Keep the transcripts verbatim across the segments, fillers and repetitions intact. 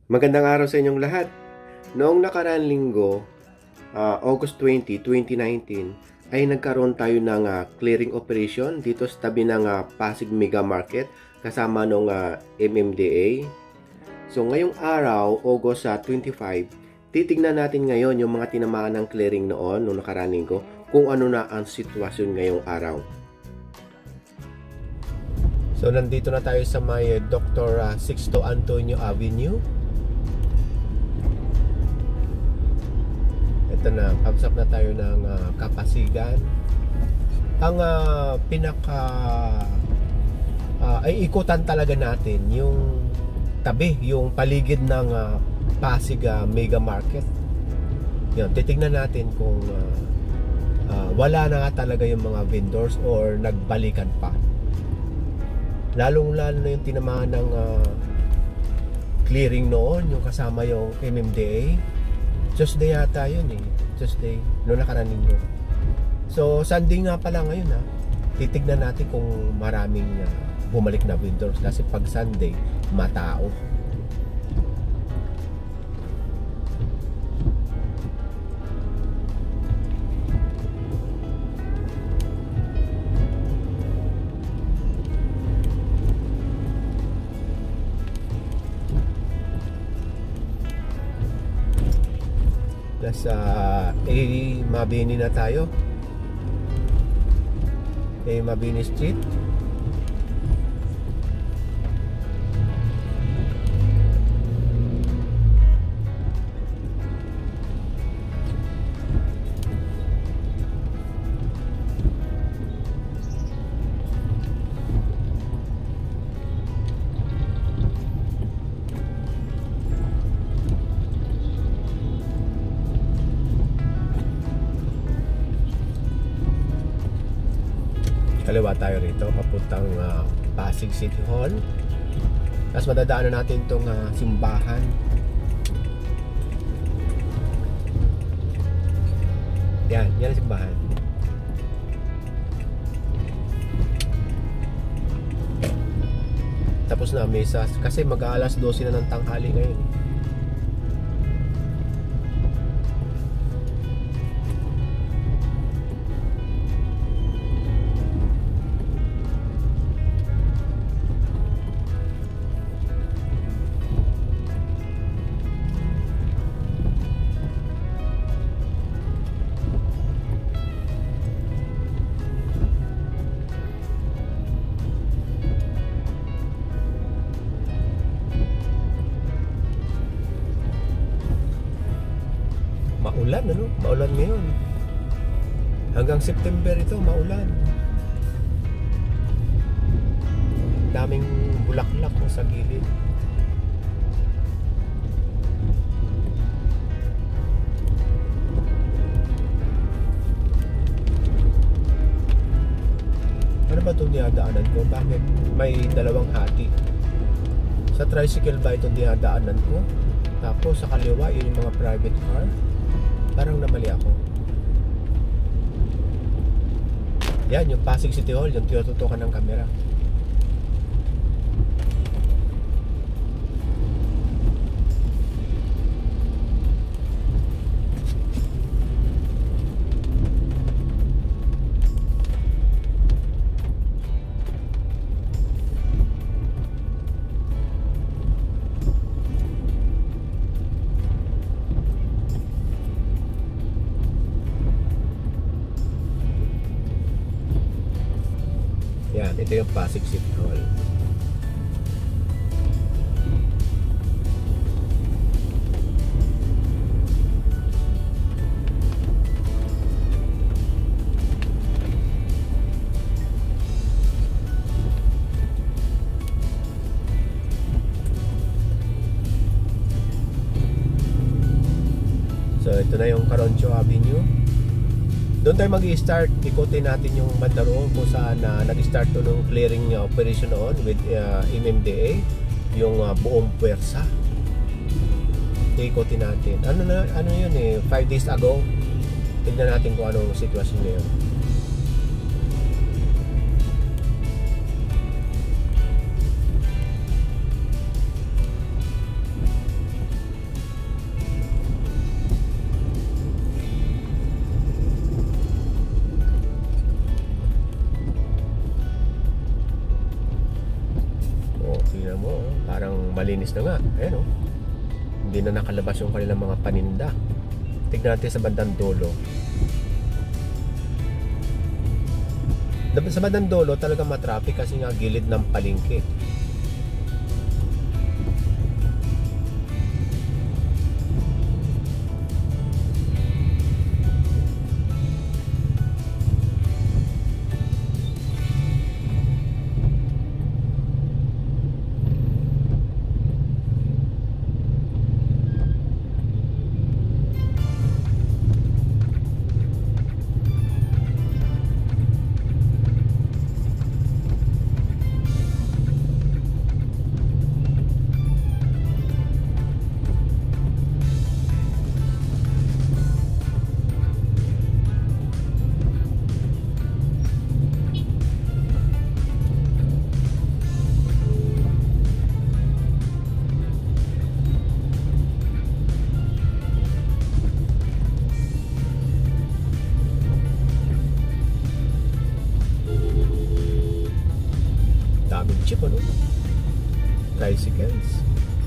Magandang araw sa inyong lahat. Noong nakaraang linggo, uh, August twentieth, twenty nineteen, ay nagkaroon tayo ng uh, clearing operation dito sa tabi ng uh, Pasig Mega Market kasama ng uh, M M D A. So ngayong araw, August uh, twenty-fifth, titignan natin ngayon yung mga tinamaan ng clearing noon, noong nakaraang linggo, kung ano na ang sitwasyon ngayong araw. So nandito na tayo sa may uh, Doctor Uh, Sixto Antonio Avenue. Ito na, pabsap na tayo ng uh, Kapasigan. Ang uh, pinaka uh, ay ikutan talaga natin yung tabi, yung paligid ng uh, Pasig uh, Mega Market. Yan, titignan natin kung uh, uh, wala na nga talaga yung mga vendors or nagbalikan pa. Lalong lalo na yung tinamaan ng uh, clearing noon, yung kasama yung M M D A. Tuesday yata yun eh. Tuesday, noong nakaraang linggo. So, Sunday nga pala ngayon ha. Titignan natin kung maraming uh, bumalik na vendors. Kasi pag Sunday, matao. Nasa A. Mabini na tayo. A. Mabini Street. Kaliwa tayo rito, papuntang uh, Pasig City Hall. Tapos madadaanan natin itong uh, simbahan. Yan, yan ang simbahan. Tapos na mesa kasi mag-aalas dose na ng tanghali ngayon. Maulan, ano? Maulan ngayon. Hanggang September ito, maulan. Daming bulaklak mo sa gilid. Ano ba itong dinadaanan ko? Bakit may dalawang hati? Sa tricycle ba itong dinadaanan ko? Tapos sa kaliwa, yun yung mga private car. Parang namali ako. Yan, yung Pasig City Hall, yung tinututukan ng kamera. Yan, ito yung Pasig City Hall. So, ito na yung Caroncio Avenue. Doon tayo mag-i-start, ikutin natin yung banda roon kung saan uh, nag-start to nung clearing uh, operation noon with uh, M M D A, yung uh, buong puwersa. Ikutin natin. Ano na, ano yun eh, five days ago. Tignan natin kung anong sitwasyon ngayon. malinis na nga. Ayan o. Hindi na nakalabas yung kanilang mga paninda. Tignan natin sa bandang dulo. Sa bandang dulo talaga matraffic kasi nga gilid ng palengke. Jeep, ano? Tricycles.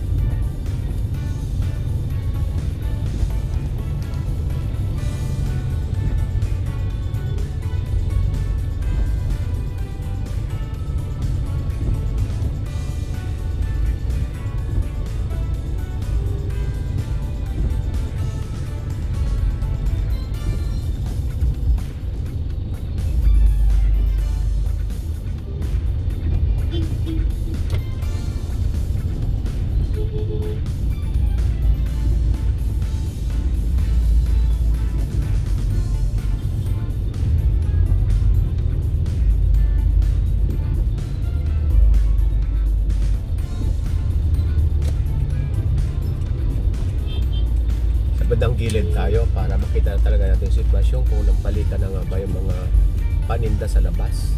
Bandang gilid tayo para makita talaga natin yung sitwasyon kung nagpalitan na nga ba yung mga paninda sa labas.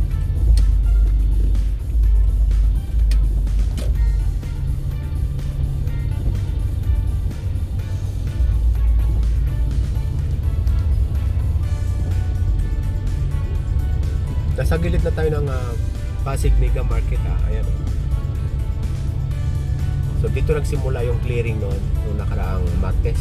Nasa gilid na tayo ng uh, Pasig Mega Market, ah. Ayan. So dito nagsimula yung clearing noon nung nakaraang Martes.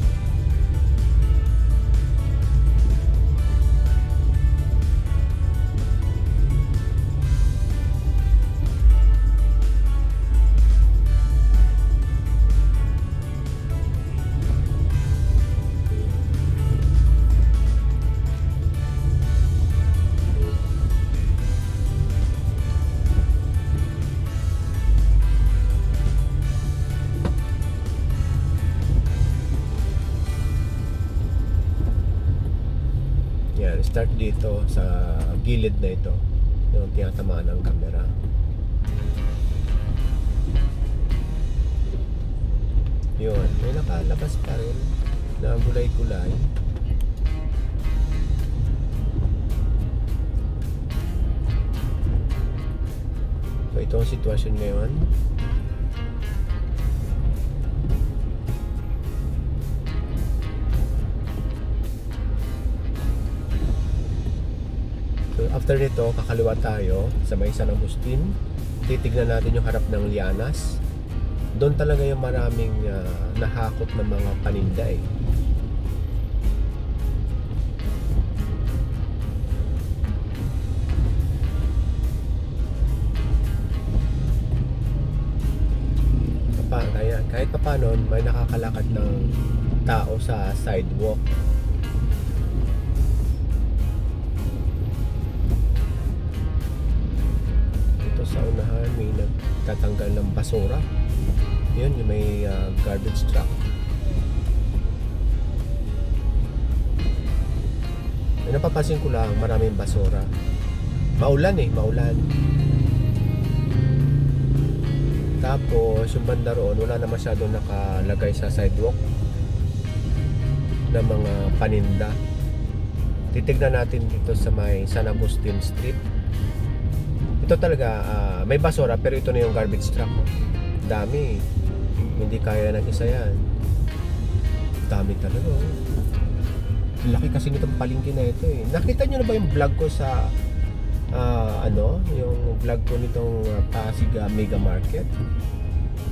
Start dito sa gilid na ito yung tinatamaan ng camera. Yun, may nakalabas pa rin na gulay-gulay. So ito ang sitwasyon ngayon. After nito, kakaliwa tayo sa may San Agustin. Titignan natin yung harap ng Lianas. Doon talaga yung maraming uh, nahakot na mga paninda eh. Papa, kaya, kahit pa paano, may nakakalakad ng tao sa sidewalk. Sa unahan may nagtatanggal ng basura. Yun, yung may uh, garbage truck. May napapansin ko lang, maraming basura. Maulan eh, maulan. Tapos yung banda roon, wala na masyadong nakalagay sa sidewalk na mga paninda. Titignan natin dito sa may San Agustin Street. Ito talaga, uh, may basura pero ito na yung garbage truck. Oh. Dami. Hindi kaya ng isa yan. Dami talaga. Oh. Laki kasi nitong palengke na ito eh. Nakita nyo na ba yung vlog ko sa uh, ano, yung vlog ko nitong uh, Pasig uh, Mega Market?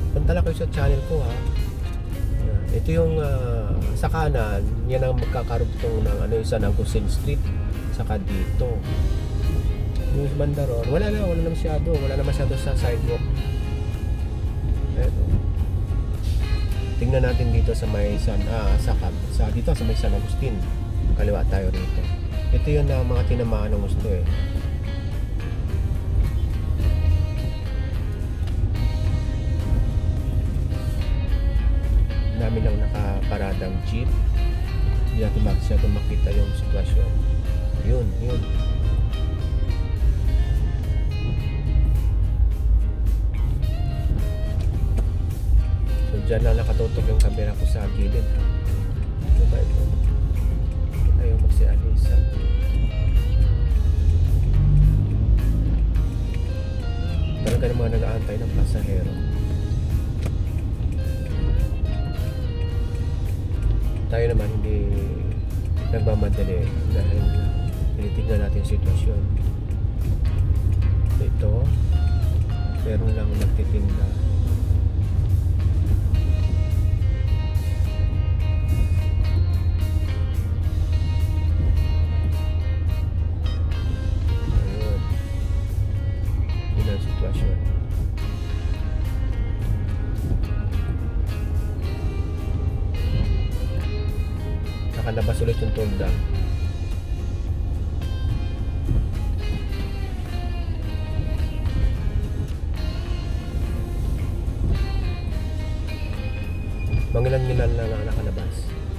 punta lang kayo sa channel ko ha. Yan. Ito yung uh, sa kanan, yan ang magkakarugtong ng ano, isa ng Kusin Street, saka dito yung banda ron, wala na, wala na masyado, wala na masyado sa sidewalk. Eto, tingnan natin dito sa may San, ah, sa, sa dito sa may San Agustin, kaliwa tayo rito. Ito yun na mga tinamaan ng gusto eh. Dami lang nakaparadang jeep, hindi natin masyado makita yung sitwasyon. Yun, yun. So dyan lang nakatutok yung camera ko sa gilid. Ito ba ito? Ito tayo magsialisa. Talaga ng mga nag-aantay ng pasahero. Tayo naman hindi nagmamadali dahil tinitignan natin yung sitwasyon. Ito, meron lang nagtitinda. Ayun, yun ang sitwasyon. Nakalabas ulit yung tolda. Mangilan-ngilan lang na nakalabas.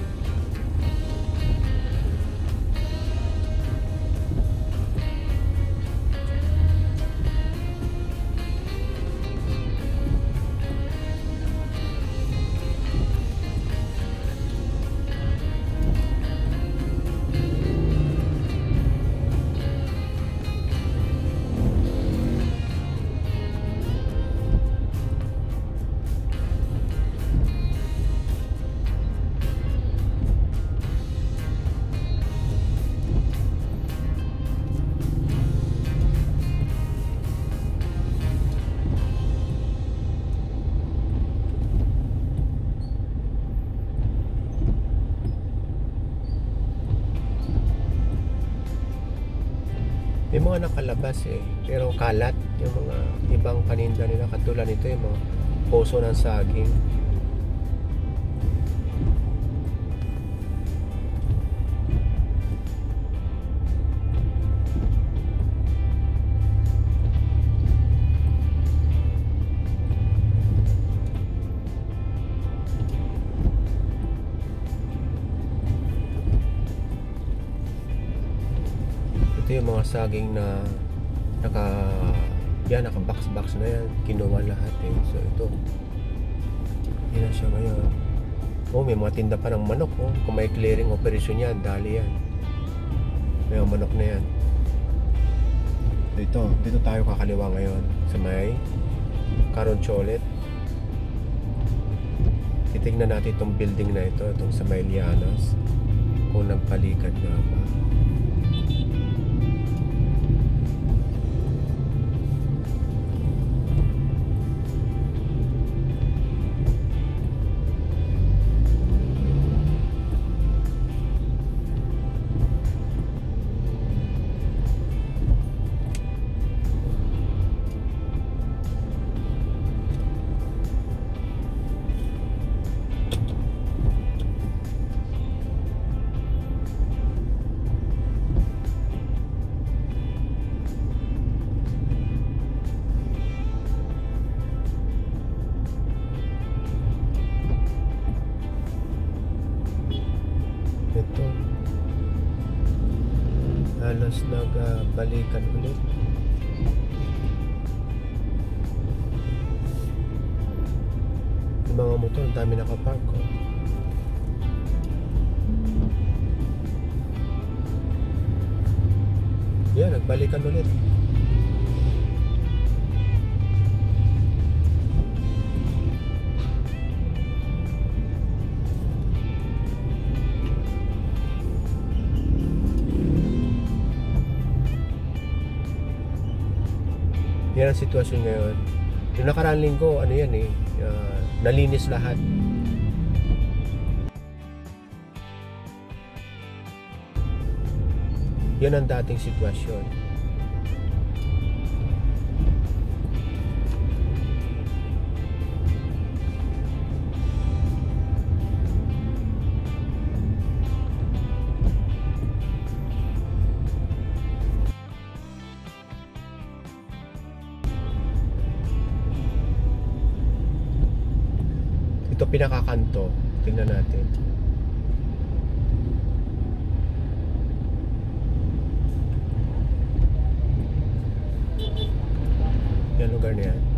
May mga nakalabas eh, pero kalat yung mga ibang paninda nila, katulad nito yung mga poso ng saging. Ito yung mga saging na naka yan, naka box box na yan, kinuha lahat eh. So ito, yan na siya ngayon. Oh, may mga tinda pa ng manok oh. Kung may clearing operation yan, dali yan. May mga manok na yan. Dito, dito tayo kakaliwa ngayon sa may Caroncholet. Titignan natin itong building na ito, itong sa may Lianas, kung nagpalikad nga ba. Ito, halos nagbalikan uh, ulit. Yung mga motor, ang dami nakapark oh. Yan, nagbalikan ulit. Yan ang sitwasyon ngayon. Yung nakaraang linggo, ano yan eh, uh, nalinis lahat. Yan ang dating sitwasyon. Ito pinakakanto. Tingnan natin. Yan lugar na yan.